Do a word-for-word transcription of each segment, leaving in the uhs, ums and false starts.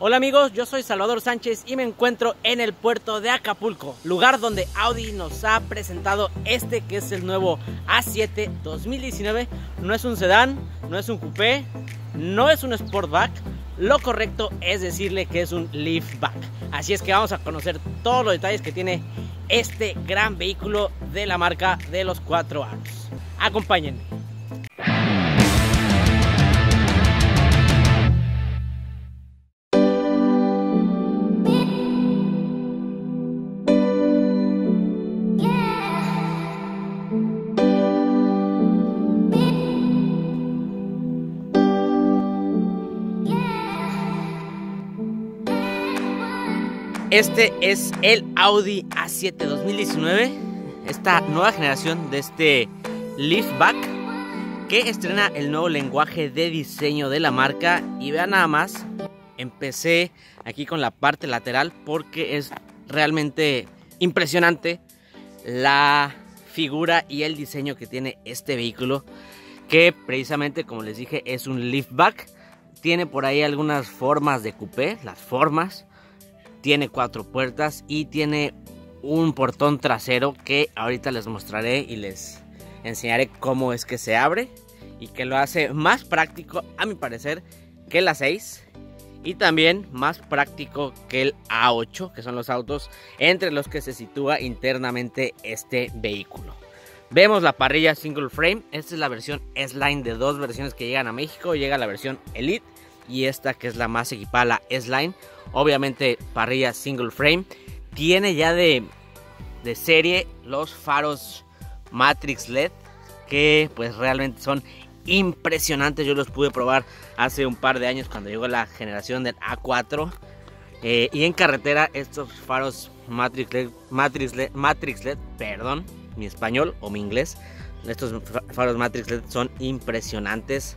Hola amigos, yo soy Salvador Sánchez y me encuentro en el puerto de Acapulco, lugar donde Audi nos ha presentado este que es el nuevo A siete dos mil diecinueve. No es un sedán, no es un coupé, no es un sportback, lo correcto es decirle que es un liftback. Así es que vamos a conocer todos los detalles que tiene este gran vehículo de la marca de los cuatro aros. Acompáñenme. Este es el Audi A siete dos mil diecinueve, esta nueva generación de este liftback que estrena el nuevo lenguaje de diseño de la marca. Y vean nada más, empecé aquí con la parte lateral porque es realmente impresionante la figura y el diseño que tiene este vehículo, que precisamente, como les dije, es un liftback. Tiene por ahí algunas formas de coupé, las formas. Tiene cuatro puertas y tiene un portón trasero que ahorita les mostraré y les enseñaré cómo es que se abre y que lo hace más práctico, a mi parecer, que el A seis y también más práctico que el A ocho, que son los autos entre los que se sitúa internamente este vehículo. Vemos la parrilla single frame. Esta es la versión S-Line de dos versiones que llegan a México. Llega la versión Elite y esta que es la más equipada, la S-Line. Obviamente parrilla single frame. Tiene ya de, de serie los faros Matrix L E D, que pues realmente son impresionantes. Yo los pude probar hace un par de años cuando llegó la generación del A cuatro. Eh, y en carretera estos faros Matrix L E D, Matrix L E D, Matrix L E D, perdón, mi español o mi inglés. Estos faros Matrix L E D son impresionantes.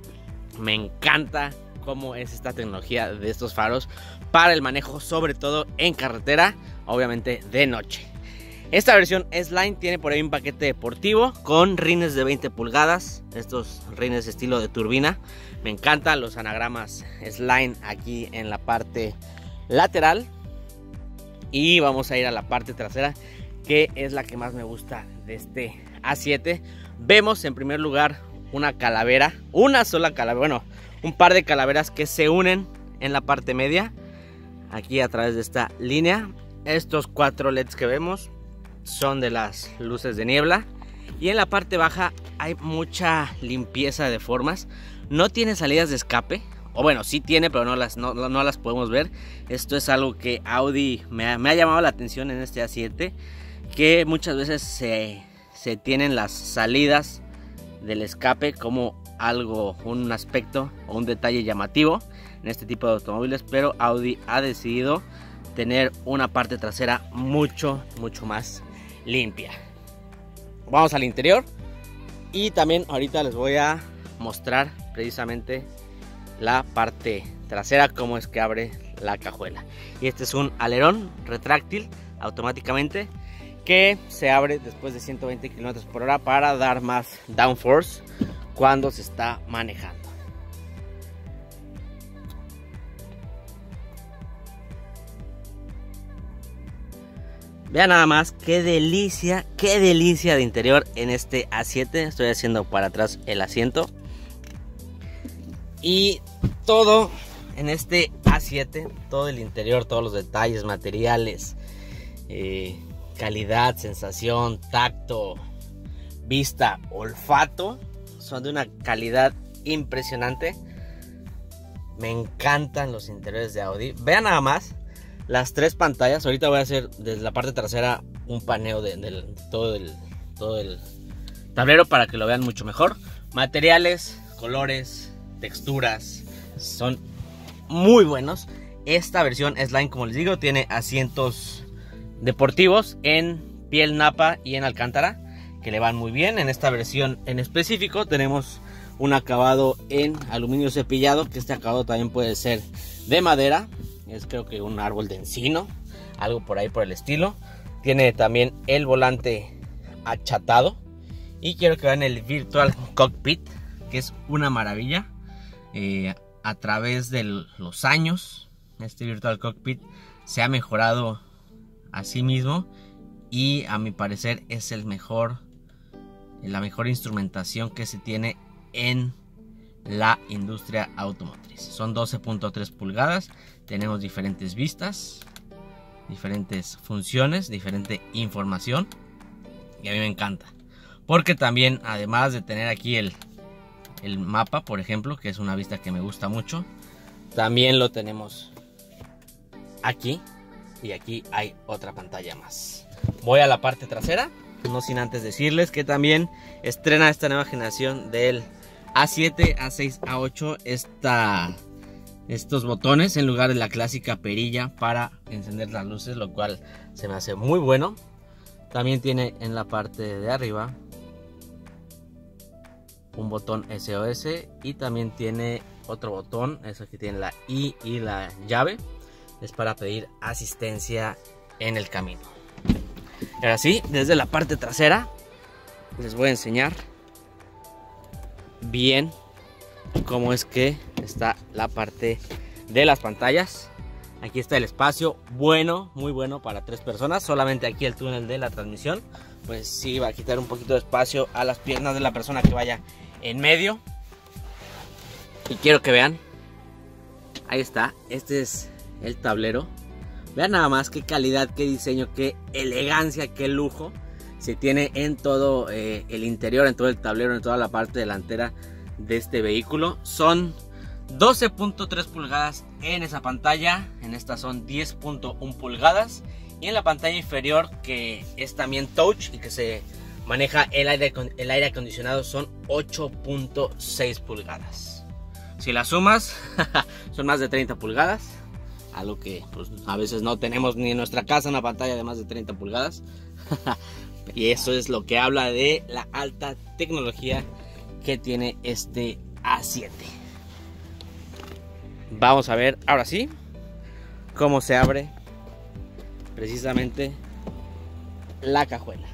Me encanta cómo es esta tecnología de estos faros para el manejo, sobre todo en carretera, obviamente de noche. Esta versión S-Line tiene por ahí un paquete deportivo con rines de veinte pulgadas, estos rines estilo de turbina. Me encantan los anagramas S-Line aquí en la parte lateral. Y vamos a ir a la parte trasera, que es la que más me gusta de este A siete. Vemos en primer lugar una calavera, una sola calavera, bueno, un par de calaveras que se unen en la parte media, aquí a través de esta línea. Estos cuatro L E Ds que vemos son de las luces de niebla. Y en la parte baja hay mucha limpieza de formas. No tiene salidas de escape, o bueno, sí tiene, pero no las, no, no las podemos ver. Esto es algo que Audi me ha, me ha llamado la atención en este A siete, que muchas veces se, se tienen las salidas del escape como algo, un aspecto o un detalle llamativo en este tipo de automóviles, pero Audi ha decidido tener una parte trasera mucho mucho más limpia. Vamos al interior y también ahorita les voy a mostrar precisamente la parte trasera, cómo es que abre la cajuela. Y este es un alerón retráctil automáticamente que se abre después de ciento veinte kilómetros por hora para dar más downforce cuando se está manejando. Vean nada más qué delicia, qué delicia de interior en este A siete. Estoy haciendo para atrás el asiento. Y todo en este A siete, todo el interior, todos los detalles, materiales, eh, calidad, sensación, tacto, vista, olfato, son de una calidad impresionante. Me encantan los interiores de Audi. Vean nada más las tres pantallas. Ahorita voy a hacer desde la parte trasera un paneo de, de, de todo, el, todo el tablero para que lo vean mucho mejor. Materiales, colores, texturas son muy buenos. Esta versión S-Line, como les digo, tiene asientos deportivos en piel napa y en alcántara, que le van muy bien. En esta versión en específico tenemos un acabado en aluminio cepillado, que este acabado también puede ser de madera, es creo que un árbol de encino, algo por ahí por el estilo. Tiene también el volante achatado y quiero que vean el Virtual Cockpit, que es una maravilla. Eh, a través de los años este Virtual Cockpit se ha mejorado a sí mismo y a mi parecer es el mejor, la mejor instrumentación que se tiene en la industria automotriz. Son doce punto tres pulgadas, tenemos diferentes vistas, diferentes funciones, diferente información y a mí me encanta porque también, además de tener aquí el, el mapa, por ejemplo, que es una vista que me gusta mucho, también lo tenemos aquí y aquí hay otra pantalla más. Voy a la parte trasera, no sin antes decirles que también estrena esta nueva generación del A siete, A seis, A ocho esta, estos botones en lugar de la clásica perilla para encender las luces, lo cual se me hace muy bueno. También tiene en la parte de arriba un botón S O S y también tiene otro botón, eso que tiene la I y la llave, es para pedir asistencia en el camino. Y ahora sí, desde la parte trasera les voy a enseñar bien cómo es que está la parte de las pantallas. Aquí está el espacio, bueno, muy bueno para tres personas. Solamente aquí el túnel de la transmisión, pues sí va a quitar un poquito de espacio a las piernas de la persona que vaya en medio. Y quiero que vean, ahí está, este es el tablero. Vean nada más qué calidad, qué diseño, qué elegancia, qué lujo se tiene en todo eh, el interior, en todo el tablero, en toda la parte delantera de este vehículo. Son doce punto tres pulgadas en esa pantalla, en esta son diez punto uno pulgadas y en la pantalla inferior, que es también touch y que se maneja el aire, el aire acondicionado, son ocho punto seis pulgadas. Si las sumas son más de treinta pulgadas, algo que pues, a veces no tenemos ni en nuestra casa una pantalla de más de treinta pulgadas. Y eso es lo que habla de la alta tecnología que tiene este A siete. Vamos a ver ahora sí cómo se abre precisamente la cajuela.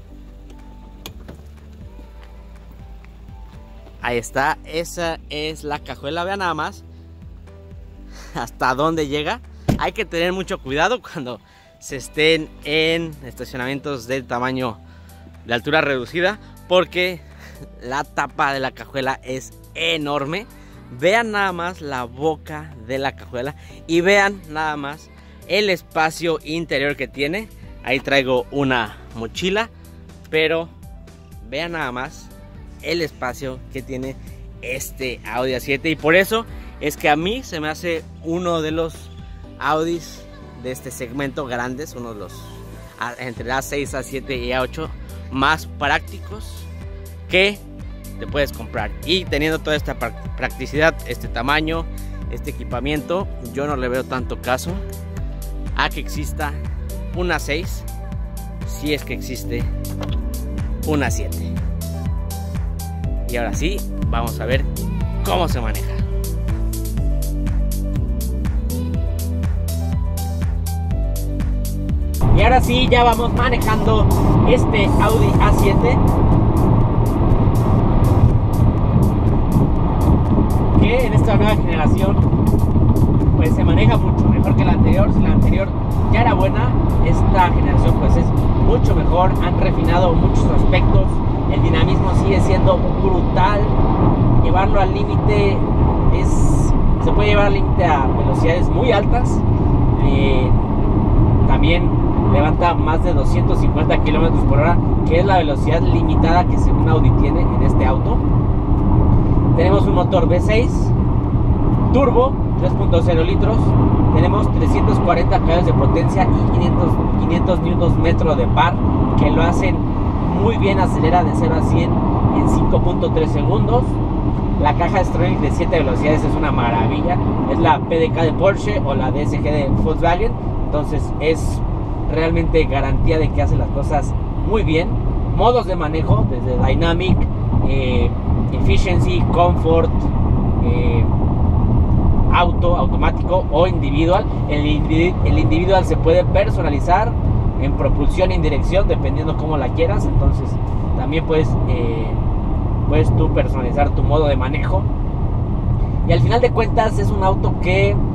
Ahí está, esa es la cajuela. Vean nada más hasta dónde llega. Hay que tener mucho cuidado cuando se estén en estacionamientos del tamaño de altura reducida, porque la tapa de la cajuela es enorme. Vean nada más la boca de la cajuela y vean nada más el espacio interior que tiene. Ahí traigo una mochila, pero vean nada más el espacio que tiene este Audi A siete, y por eso es que a mí se me hace uno de los Audis de este segmento grandes, uno de los entre A seis, A siete y A ocho más prácticos que te puedes comprar. Y teniendo toda esta practicidad, este tamaño, este equipamiento, yo no le veo tanto caso a que exista un A seis, si es que existe un A siete. Y ahora sí, vamos a ver cómo se maneja. Y ahora sí, ya vamos manejando este Audi A siete, que en esta nueva generación pues se maneja mucho mejor que la anterior. Si la anterior ya era buena, esta generación pues es mucho mejor. Han refinado muchos aspectos, el dinamismo sigue siendo brutal. Llevarlo al límite es se puede llevar al límite a velocidades muy altas. Eh, también levanta más de doscientos cincuenta kilómetros por hora, que es la velocidad limitada que según Audi tiene en este auto. Tenemos un motor V seis turbo, tres punto cero litros. Tenemos trescientos cuarenta caballos de potencia y quinientos, quinientos newton metros de par, que lo hacen muy bien. Acelera de cero a cien en cinco punto tres segundos. La caja Stronix de siete velocidades es una maravilla. Es la P D K de Porsche o la D S G de Volkswagen. Entonces es realmente garantía de que hace las cosas muy bien. Modos de manejo desde Dynamic, eh, Efficiency, Comfort, eh, Auto, automático o individual. El, individu el individual se puede personalizar en propulsión y en dirección dependiendo cómo la quieras. Entonces también puedes, eh, puedes tú personalizar tu modo de manejo. Y al final de cuentas es un auto que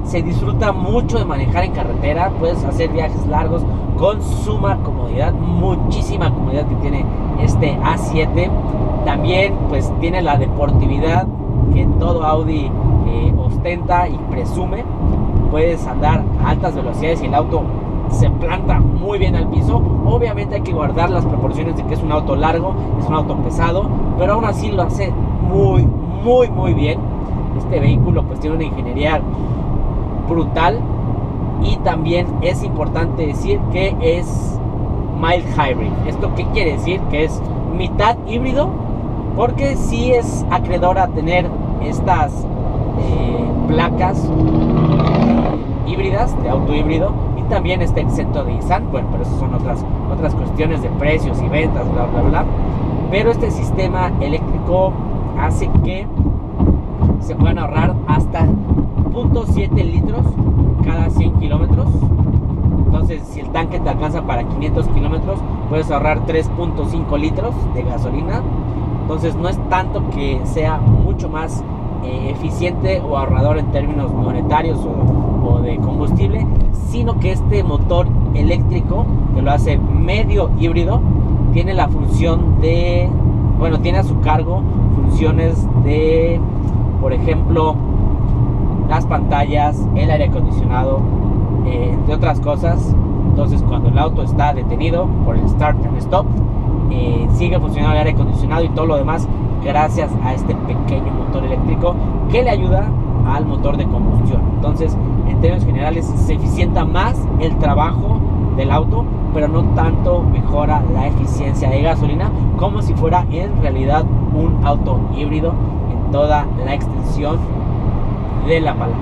se disfruta mucho de manejar en carretera. Puedes hacer viajes largos con suma comodidad, muchísima comodidad que tiene este A siete. También pues tiene la deportividad que todo Audi eh, ostenta y presume. Puedes andar a altas velocidades y el auto se planta muy bien al piso. Obviamente hay que guardar las proporciones de que es un auto largo, es un auto pesado, pero aún así lo hace muy, muy, muy bien. Este vehículo pues tiene una ingeniería brutal. Y también es importante decir que es mild hybrid. ¿Esto qué quiere decir? Que es mitad híbrido, porque sí es acreedor a tener estas eh, placas híbridas de auto híbrido, y también está exento de I S A N. Bueno, pero eso son otras, otras cuestiones de precios y ventas, bla, bla, bla. Pero este sistema eléctrico hace que se puedan ahorrar hasta cero punto siete litros cada cien kilómetros. Entonces, si el tanque te alcanza para quinientos kilómetros, puedes ahorrar tres punto cinco litros de gasolina. Entonces, no es tanto que sea mucho más eh, eficiente o ahorrador en términos monetarios o, o de combustible, sino que este motor eléctrico, que lo hace medio híbrido, tiene la función de, bueno, tiene a su cargo funciones de, por ejemplo, las pantallas, el aire acondicionado, eh, entre otras cosas. Entonces, cuando el auto está detenido por el start and stop, eh, sigue funcionando el aire acondicionado y todo lo demás gracias a este pequeño motor eléctrico que le ayuda al motor de combustión. Entonces, en términos generales, se eficienta más el trabajo del auto, pero no tanto mejora la eficiencia de gasolina como si fuera en realidad un auto híbrido en toda la extensión de la palabra.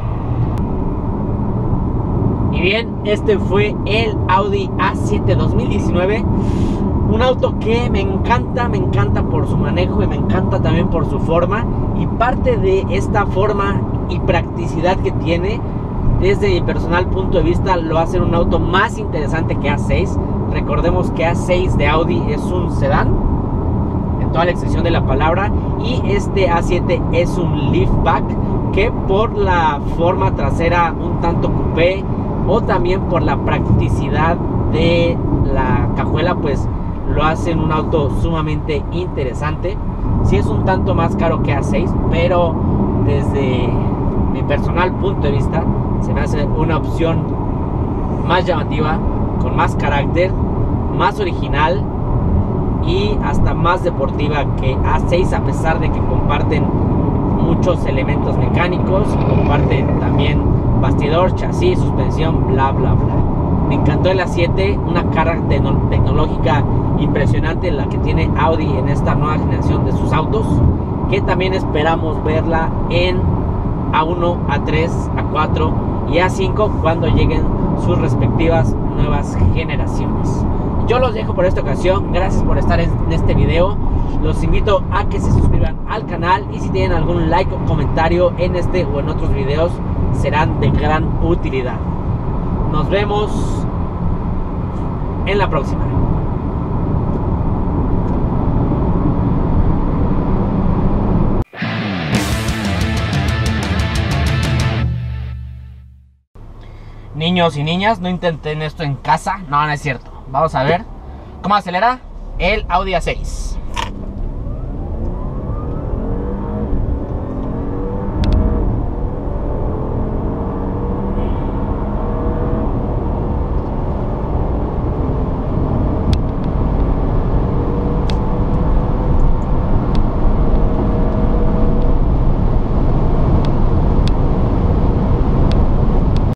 Y bien, este fue el Audi A siete dos mil diecinueve. Un auto que me encanta, me encanta por su manejo y me encanta también por su forma. Y parte de esta forma y practicidad que tiene, desde mi personal punto de vista, lo hace un auto más interesante que A seis. Recordemos que A seis de Audi es un sedán en toda la extensión de la palabra, y este A siete es un liftback, que por la forma trasera un tanto coupé, o también por la practicidad de la cajuela, pues lo hacen un auto sumamente interesante. Sí es un tanto más caro que A seis, pero desde mi personal punto de vista se me hace una opción más llamativa, con más carácter, más original y hasta más deportiva que A seis, a pesar de que comparten muchos elementos mecánicos, comparten también bastidor, chasis, suspensión, bla bla bla. Me encantó el A siete, una carga tecnológica impresionante la que tiene Audi en esta nueva generación de sus autos, que también esperamos verla en A uno, A tres, A cuatro y A cinco cuando lleguen sus respectivas nuevas generaciones. Yo los dejo por esta ocasión, gracias por estar en este video. Los invito a que se suscriban al canal, y si tienen algún like o comentario en este o en otros videos, serán de gran utilidad. Nos vemos en la próxima. Niños y niñas, no intenten esto en casa. No, no es cierto. Vamos a ver cómo acelera el Audi A seis.